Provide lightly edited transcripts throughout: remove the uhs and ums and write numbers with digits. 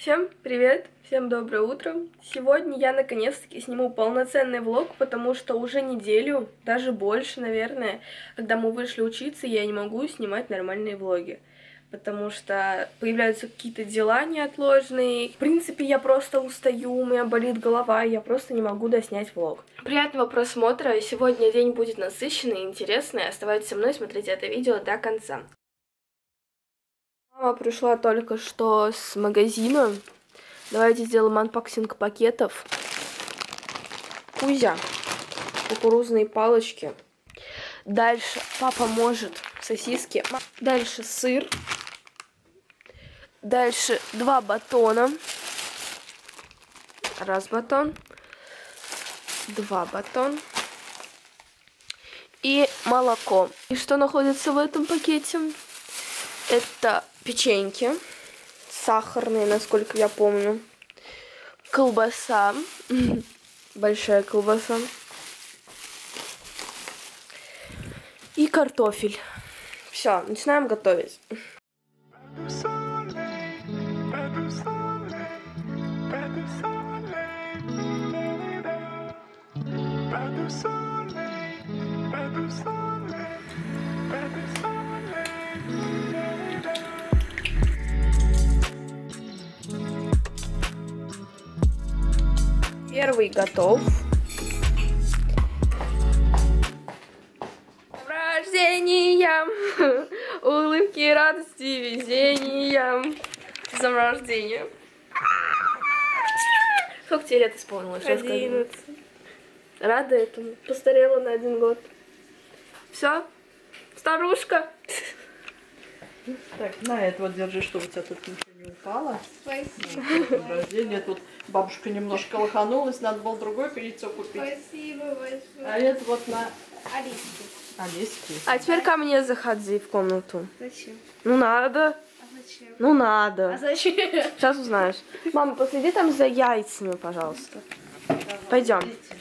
Всем привет, всем доброе утро. Сегодня я наконец-таки сниму полноценный влог, потому что уже неделю, даже больше, наверное, когда мы вышли учиться, я не могу снимать нормальные влоги. Потому что появляются какие-то дела неотложные. В принципе, я просто устаю, у меня болит голова, и я просто не могу доснять влог. Приятного просмотра. Сегодня день будет насыщенный и интересный. Оставайтесь со мной, смотрите это видео до конца. Мама пришла только что с магазина. Давайте сделаем анбоксинг пакетов. Кузя. Кукурузные палочки. Дальше папа может сосиски. Дальше сыр. Дальше 2 батона. 1 батон. 2 батон. И молоко. И что находится в этом пакете? Это печеньки, сахарные, насколько я помню, колбаса, большая колбаса и картофель. Все, начинаем готовить. Первый готов. С рождения! Улыбки, радости, везения! С днем рождения! Сколько тебе лет исполнилось? 11. Рада этому? Постарела на 1 год. Все? Старушка? Так, на это вот держи, чтобы у тебя тут ничего не упало. Спасибо. Рождение. Тут бабушка немножко лоханулась, надо было другое яйцо купить. Спасибо большое. А это вот на Алиски. Алиски. А теперь ко мне заходи в комнату. Зачем? Ну надо. А зачем? Ну надо. А зачем? Сейчас узнаешь. Мама, последи там за яйцами, пожалуйста. Пойдем.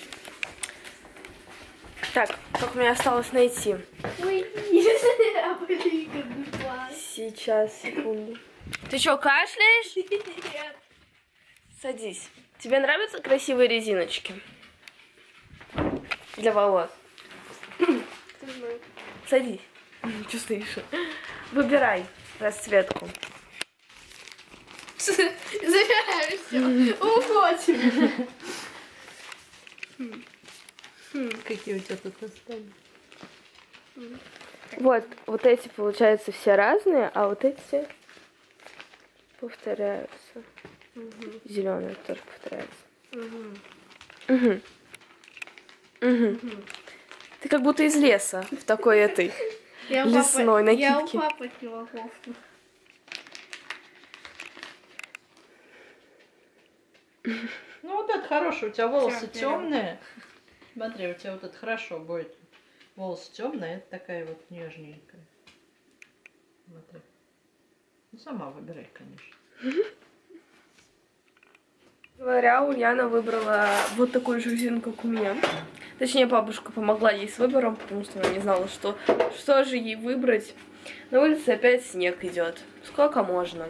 Так, как мне осталось найти? Ой, Сейчас, секунду. Ты что, кашляешь? Нет. Садись. Тебе нравятся красивые резиночки? Для волос. Садись. Что стоишь? Выбирай расцветку. Забираем все. Уходим. Какие у тебя тут остались? Вот эти, получается, все разные, а вот эти повторяются. Зеленые тоже повторяются. Ты как будто из леса в такой этой лесной накидке. Я у папы сняла кофту. Ну вот это хорошо, у тебя волосы Всё, темные. Смотри, у тебя вот это хорошо будет. Волосы темные, это такая вот нежненькая. Смотри. Ну сама выбирай, конечно. Говоря, Ульяна выбрала вот такую же резину, как у меня. Точнее, бабушка помогла ей с выбором, потому что она не знала, что же ей выбрать. На улице опять снег идет. Сколько можно?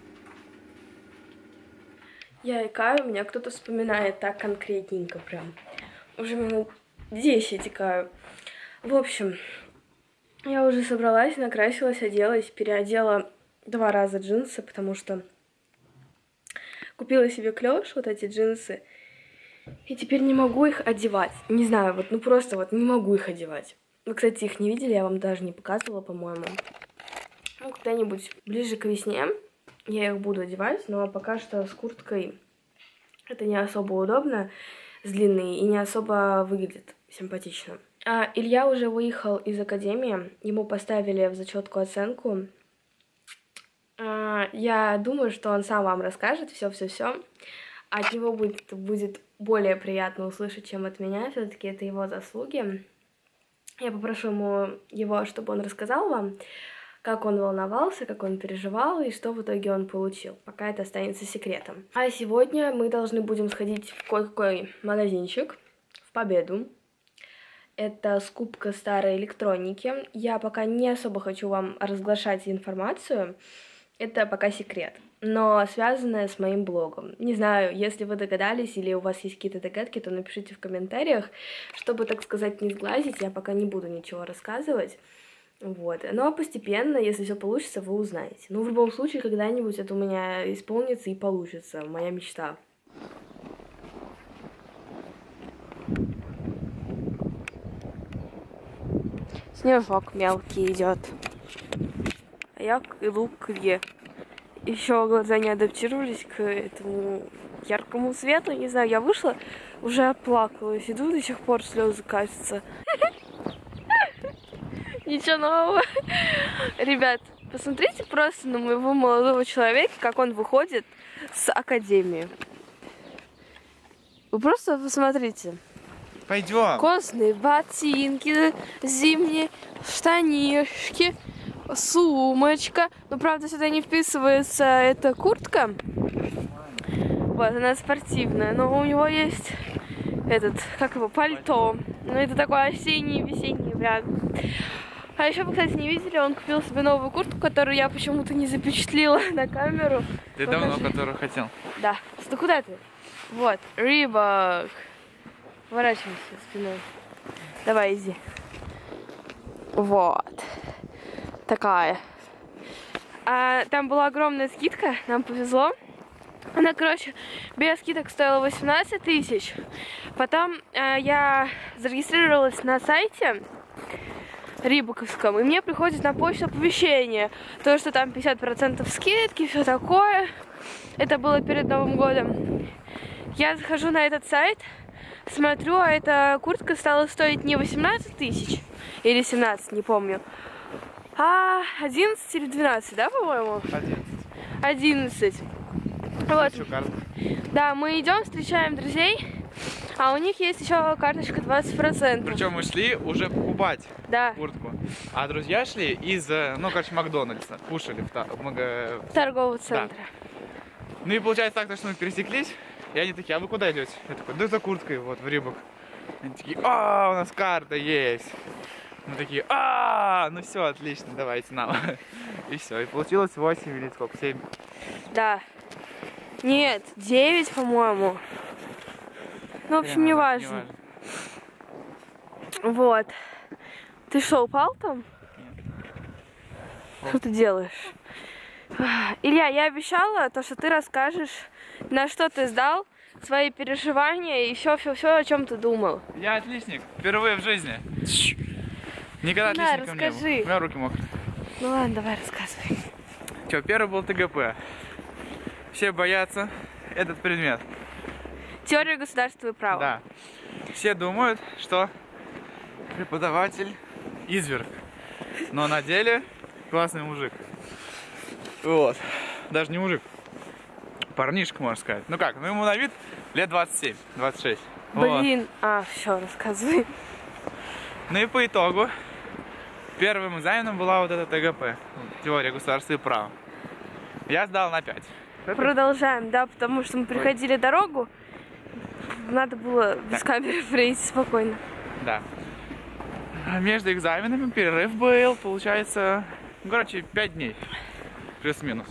Я икаю, меня кто-то вспоминает так конкретненько прям. Уже минут 10 икаю. В общем, я уже собралась, накрасилась, оделась, переодела 2 раза джинсы, потому что купила себе клеш, вот эти джинсы, и теперь не могу их одевать. Не знаю, вот, ну просто вот не могу их одевать. Вы, кстати, их не видели, я вам даже не показывала, по-моему. Ну, когда-нибудь ближе к весне я их буду одевать, но пока что с курткой это не особо удобно, с длинной, и не особо выглядит симпатично. А Илья уже выехал из академии, ему поставили в зачетку оценку. Я думаю, что он сам вам расскажет все-все-все. От него будет более приятно услышать, чем от меня. Все-таки это его заслуги. Я попрошу его, чтобы он рассказал вам, как он волновался, как он переживал и что в итоге он получил. Пока это останется секретом. А сегодня мы должны будем сходить в кое-какой магазинчик в Победу. Это скупка старой электроники. Я пока не особо хочу вам разглашать информацию. Это пока секрет. но связанное с моим блогом. Не знаю, если вы догадались или у вас есть какие-то догадки, то напишите в комментариях, чтобы, так сказать, не сглазить, я пока не буду ничего рассказывать. Вот. Но постепенно, если все получится, вы узнаете. Ну, в любом случае, когда-нибудь это у меня исполнится и получится. Моя мечта. Снежок мелкий идет. А я иду к Илье. Еще глаза не адаптировались к этому яркому свету. Не знаю, я вышла, уже оплакалась. Иду, до сих пор слезы катятся. Ничего нового. Ребят, посмотрите просто на моего молодого человека, как он выходит с академии. Вы просто посмотрите. Пойдем. Кожаные ботинки, зимние штанишки, сумочка. Ну, правда, сюда не вписывается эта куртка. Вот, она спортивная. Но у него есть этот, как его, пальто. Ну, это такой осенний, весенний вариант. А еще, вы, кстати, не видели, он купил себе новую куртку, которую я почему-то не запечатлела на камеру. Ты давно которую хотел. Да. Ты куда ты? Вот, Рибок. Поворачивайся спиной. Давай, иди. Вот. Такая. Там была огромная скидка, нам повезло. Она, короче, без скидок стоила 18 тысяч. Потом я зарегистрировалась на сайте рибоковском, и мне приходит на почту оповещение. То, что там 50% скидки, все такое. Это было перед Новым годом. Я захожу на этот сайт, смотрю, а эта куртка стала стоить не 18 тысяч или 17, не помню, а 11 или 12, да, по-моему? 11. Вот. Да, мы идем, встречаем друзей, а у них есть еще карточка 20%. Причем мы шли уже покупать куртку, а друзья шли из, ну, короче, Макдональдса, кушали в торгового центра. Да. Ну и получается так, что мы пересеклись, и они такие: а вы куда идете? Я такой: да за курткой, вот, в Рибок. Они такие: а, у нас карта есть. Мы такие: а, ну все, отлично, давайте нам. И все, и получилось 8 или сколько, 7? Да. Нет, 9, по-моему. Ну, в общем, не важно. Вот. Ты что, упал там? Нет. Что ты делаешь? Илья, я обещала, то, что ты расскажешь, на что ты сдал, свои переживания и все, о чем ты думал. Я отличник, впервые в жизни. Никогда отличником не был. У меня руки мокрые. Ну ладно, давай рассказывай. Че, первый был ТГП. Все боятся этот предмет. Теория государства и права. Да. Все думают, что преподаватель изверг. Но на деле классный мужик. Вот. Даже не мужик. Парнишка, можно сказать. Ну как, ну ему на вид лет 27, 26. Блин, вот. Все, рассказывай. Ну и по итогу первым экзаменом была вот эта ТГП. Теория государства и права. Я сдал на 5. Продолжаем, да, потому что мы приходили дорогу. Надо было без камеры пройтись спокойно. Да. Между экзаменами перерыв был, получается, ну, короче, 5 дней. Плюс-минус.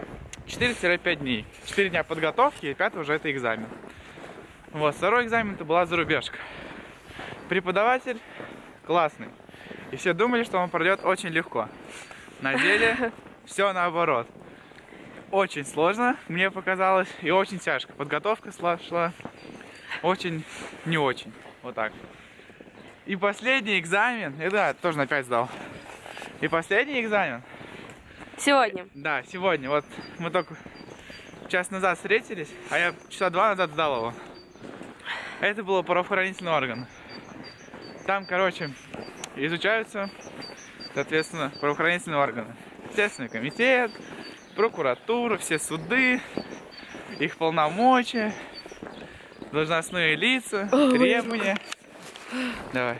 4-5 дней. 4 дня подготовки, и 5 уже это экзамен. Вот, второй экзамен это была зарубежка. Преподаватель классный. И все думали, что он пройдет очень легко. На деле все наоборот. Очень сложно, мне показалось, и очень тяжко. Подготовка шла очень не очень. Вот так. И последний экзамен, да, тоже на 5 сдал. И последний экзамен. Сегодня. Да, сегодня. Вот мы только час назад встретились, а я часа 2 назад сдал его. Это было правоохранительный орган. Там, короче, изучаются, соответственно, правоохранительные органы. Следственный комитет, прокуратура, все суды, их полномочия, должностные лица, требования. Давай.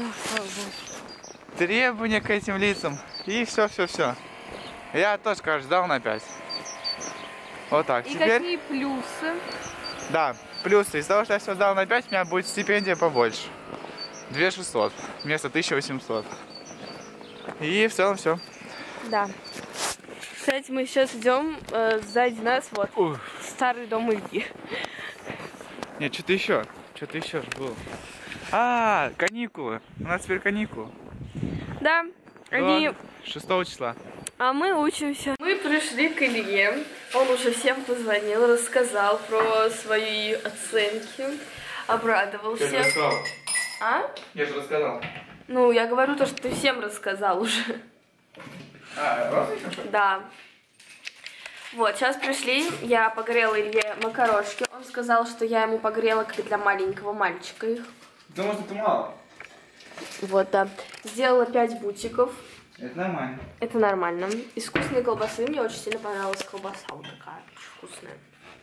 Требования к этим лицам. И все. Я тоже, кажется, сдал на 5. Вот так. И теперь... какие плюсы? Да, плюсы. Из-за того, что я все сдал на 5, у меня будет стипендия побольше. 2600 вместо 1800. И в целом все. Да. Кстати, мы сейчас идем сзади нас, вот, Ух. старый дом Ильи. Нет, что-то еще же было. А, каникулы. У нас теперь каникулы. Да, они... 6 числа. А мы учимся. Мы пришли к Илье. Он уже всем позвонил, рассказал про свои оценки, обрадовал всех. А? Я же рассказал. Ну, я говорю то, что ты всем рассказал уже. А, Да. Вот, сейчас пришли, я погрела Илье макарошки. Он сказал, что я ему погрела, как для маленького мальчика их. Потому что это мало. Вот, да. Сделала 5 бутиков. Это нормально. Это нормально. Из вкусной колбасы. Мне очень сильно понравилась колбаса. Вот такая, очень вкусная.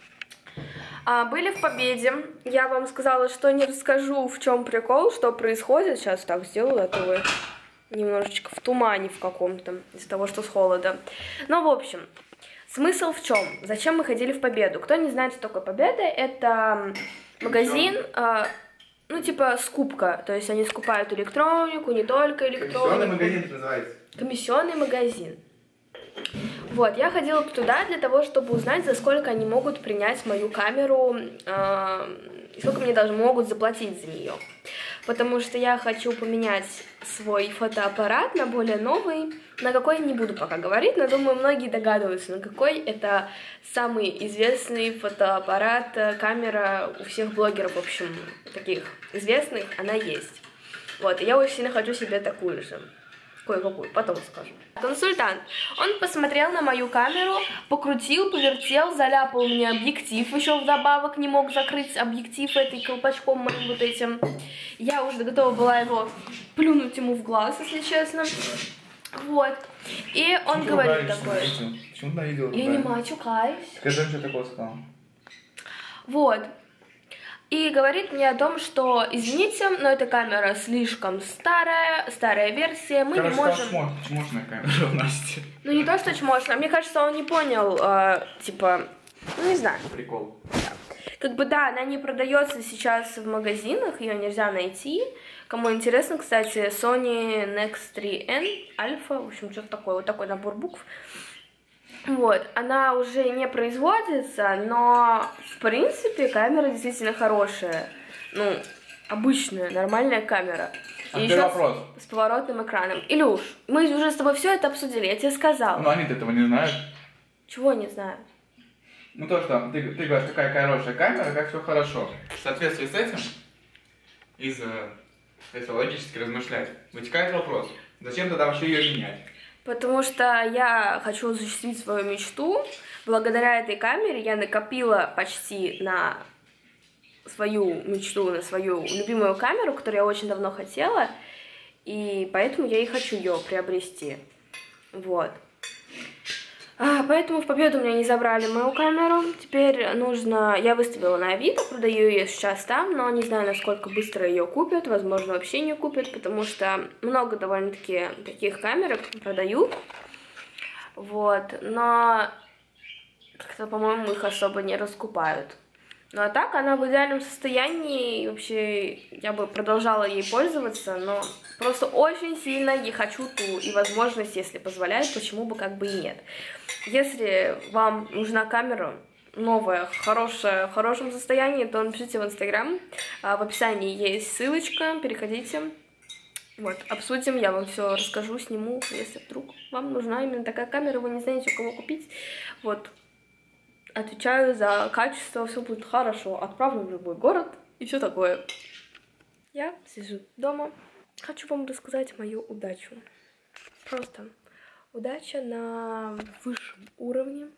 Были в Победе. Я вам сказала, что не расскажу, в чем прикол, что происходит. Сейчас так сделаю, а то вы немножечко в тумане в каком-то из-за того, что с холода. Ну, в общем, смысл в чем? Зачем мы ходили в Победу? Кто не знает, что такое Победа, это магазин, ну, типа скупка. То есть они скупают электронику, не только электронику. Комиссионный магазин это называется. Комиссионный магазин. Вот, я ходила туда для того, чтобы узнать, за сколько они могут принять мою камеру, сколько мне даже могут заплатить за нее. Потому что я хочу поменять свой фотоаппарат на более новый, на какой не буду пока говорить, но думаю, многие догадываются, на какой. Это самый известный фотоаппарат, камера у всех блогеров, в общем, таких известных, она есть. Вот, и я очень сильно хочу себе такую же. Кое-какую, потом скажу. Консультант. Он посмотрел на мою камеру, покрутил, повертел, заляпал мне объектив, еще вдобавок не мог закрыть объектив этой колпачком моим вот этим. Я уже готова была его плюнуть ему в глаз, если честно. Вот. И он говорит такое. Почему на видео? Я не матюкаюсь. Скажи, что такое сказал. Вот. И говорит мне о том, что, извините, но эта камера слишком старая версия, мы не можем... Чмошная камера у Насти. Ну не то, что чмошная, мне кажется, он не понял, типа, ну не знаю. Прикол. Как бы да, она не продается сейчас в магазинах, ее нельзя найти. Кому интересно, кстати, Sony Nex 3N Alpha, в общем, что-то такое, вот такой набор букв. Вот, она уже не производится, но, в принципе, камера действительно хорошая. Ну, обычная, нормальная камера. А И теперь еще вопрос. с поворотным экраном. Илюш, мы уже с тобой все это обсудили, я тебе сказала. Ну, они-то этого не знают. Чего не знаю? Ну, то, что ты говоришь, какая хорошая камера, как все хорошо. В соответствии с этим, если логически размышлять, вытекает вопрос, зачем тогда вообще ее менять? Потому что я хочу осуществить свою мечту. Благодаря этой камере я накопила почти на свою мечту, на свою любимую камеру, которую я очень давно хотела. И поэтому я и хочу ее приобрести. Вот. Поэтому в Победу у меня не забрали мою камеру. Теперь нужно... Я выставила на Авито, продаю ее сейчас там, но не знаю, насколько быстро ее купят. Возможно, вообще не купят, потому что много довольно-таки таких камер продают. Вот. Но как-то, по-моему, их особо не раскупают. Ну а так, она в идеальном состоянии, и вообще я бы продолжала ей пользоваться, но просто очень сильно я хочу ту, и возможность, если позволяет, почему бы как бы и нет. Если вам нужна камера новая, хорошая, в хорошем состоянии, то напишите в Инстаграм, в описании есть ссылочка, переходите. Вот, обсудим, я вам все расскажу, сниму, если вдруг вам нужна именно такая камера, вы не знаете, у кого купить, вот. Отвечаю за качество, все будет хорошо. Отправлю в любой город и все такое. Я сижу дома. Хочу вам рассказать мою удачу. Просто удача на высшем уровне.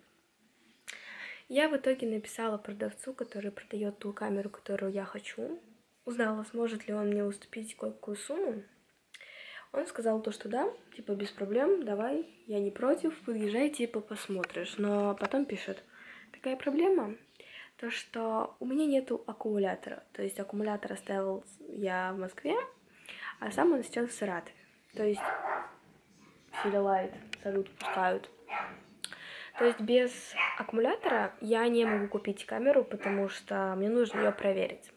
Я в итоге написала продавцу, который продает ту камеру, которую я хочу. Узнала, сможет ли он мне уступить кое-какую сумму. Он сказал то, что да, типа без проблем, давай, я не против, подъезжай, типа посмотришь. Но потом пишет: такая проблема, то что у меня нету аккумулятора. То есть аккумулятор оставил я в Москве, а сам он сейчас в Саратове. То есть Филилайт, салют пускают. То есть без аккумулятора я не могу купить камеру, потому что мне нужно ее проверить.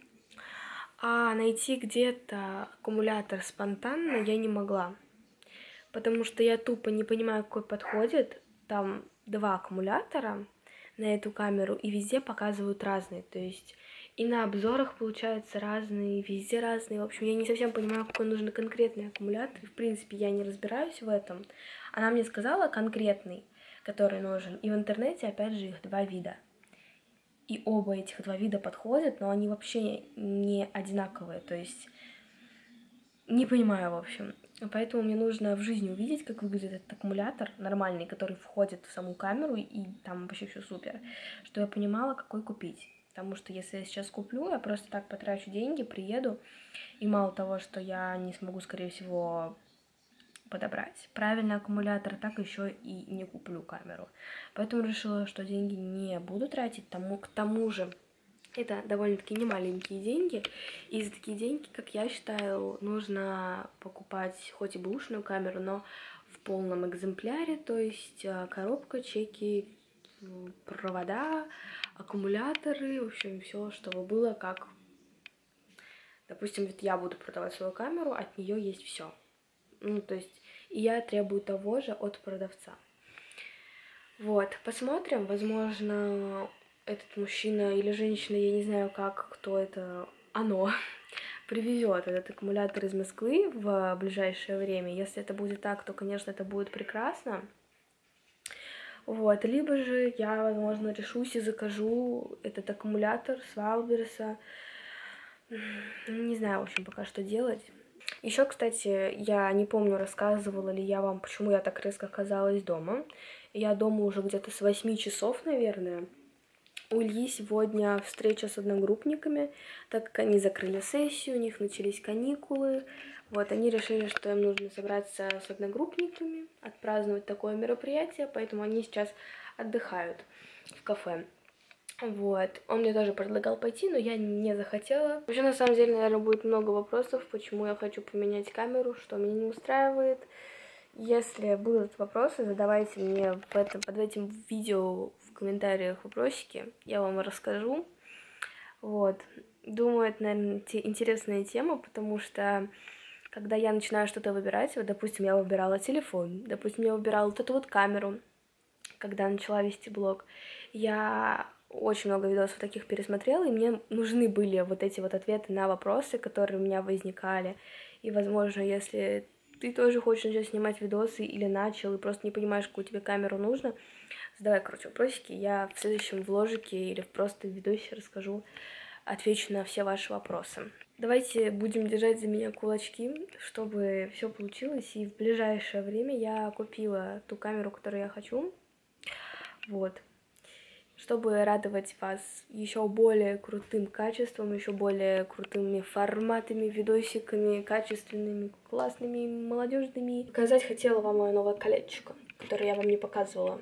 А найти где-то аккумулятор спонтанно я не могла. Потому что я тупо не понимаю, какой подходит. там 2 аккумулятора на эту камеру, и везде показывают разные, то есть и на обзорах получаются разные, везде разные. В общем, я не совсем понимаю, какой нужен конкретный аккумулятор. В принципе, я не разбираюсь в этом. Она мне сказала конкретный, который нужен. И в интернете, опять же, их 2 вида. И оба этих 2 вида подходят, но они вообще не одинаковые. То есть не понимаю, в общем. Поэтому мне нужно в жизни увидеть, как выглядит этот аккумулятор нормальный, который входит в саму камеру, и там вообще все супер, что я понимала, какой купить. Потому что если я сейчас куплю, я просто так потрачу деньги, приеду, и мало того, что я не смогу, скорее всего, подобрать правильный аккумулятор, так еще и не куплю камеру. Поэтому решила, что деньги не буду тратить, к тому же это довольно-таки немаленькие деньги, и за такие деньги, как я считаю, нужно покупать хоть и бэушную камеру, но в полном экземпляре, то есть коробка, чеки, провода, аккумуляторы, в общем, все, чтобы было как, допустим, вот я буду продавать свою камеру, от нее есть все. Ну, то есть, и я требую того же от продавца. Вот, посмотрим, возможно, этот мужчина или женщина, я не знаю как, кто это, оно, привезет этот аккумулятор из Москвы в ближайшее время. Если это будет так, то, конечно, это будет прекрасно. Вот, либо же я, возможно, решусь и закажу этот аккумулятор с Вайлдберриса. Не знаю, в общем, пока что делать. Еще, кстати, я не помню, рассказывала ли я вам, почему я так резко оказалась дома. Я дома уже где-то с 8 часов, наверное. У Ильи сегодня встреча с одногруппниками, так как они закрыли сессию, у них начались каникулы. Вот, они решили, что им нужно собраться с одногруппниками, отпраздновать такое мероприятие, поэтому они сейчас отдыхают в кафе. Вот, он мне тоже предлагал пойти, но я не захотела. Вообще, на самом деле, наверное, будет много вопросов, почему я хочу поменять камеру, что меня не устраивает. Если будут вопросы, задавайте мне под этим видео в комментариях вопросики, я вам расскажу. Вот, думаю, это, наверное, интересная тема, потому что когда я начинаю что-то выбирать, вот, допустим, я выбирала телефон, допустим, я выбирала вот эту вот камеру, когда начала вести блог, я очень много видосов таких пересмотрела, и мне нужны были вот эти вот ответы на вопросы, которые у меня возникали. И, возможно, если ты тоже хочешь начать снимать видосы или начал, и просто не понимаешь, какую тебе камеру нужно, задавай, короче, вопросики, я в следующем вложике или просто в видосе расскажу, отвечу на все ваши вопросы. Давайте будем держать за меня кулачки, чтобы все получилось, и в ближайшее время я купила ту камеру, которую я хочу, вот, чтобы радовать вас еще более крутым качеством, еще более крутыми форматами, видосиками, качественными, классными, молодежными. Показать хотела вам мое новое колечко, которое я вам не показывала.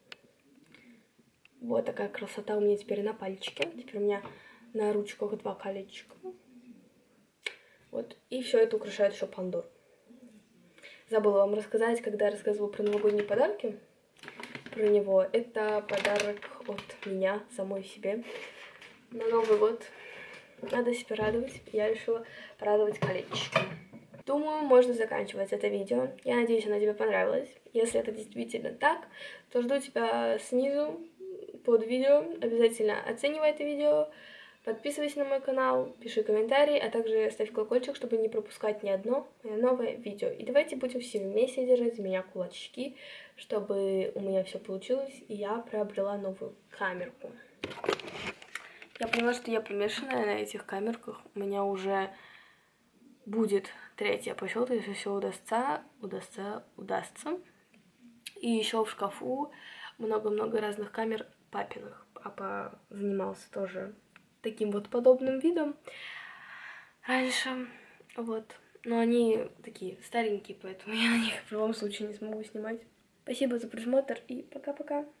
Вот такая красота у меня теперь на пальчике. Теперь у меня на ручках 2 колечка. Вот. И все это украшает еще Пандору. Забыла вам рассказать, когда я рассказывала про новогодние подарки, про него. Это подарок от меня самой себе на Новый год. Надо себя радовать. Я решила порадовать колечком. Думаю, можно заканчивать это видео. Я надеюсь, оно тебе понравилось. Если это действительно так, то жду тебя снизу под видео. Обязательно оценивай это видео. Подписывайся на мой канал, пиши комментарии, а также ставь колокольчик, чтобы не пропускать ни одно мое новое видео. И давайте будем все вместе держать за меня кулачки, чтобы у меня все получилось, и я приобрела новую камерку. Я поняла, что я помешанная на этих камерках. У меня уже будет 3-я по счету, если все удастся. И еще в шкафу много-много разных камер папиных. Папа занимался тоже таким вот подобным видом раньше, вот. Но они такие старенькие, поэтому я на них в любом случае не смогу снимать. Спасибо за просмотр и пока-пока.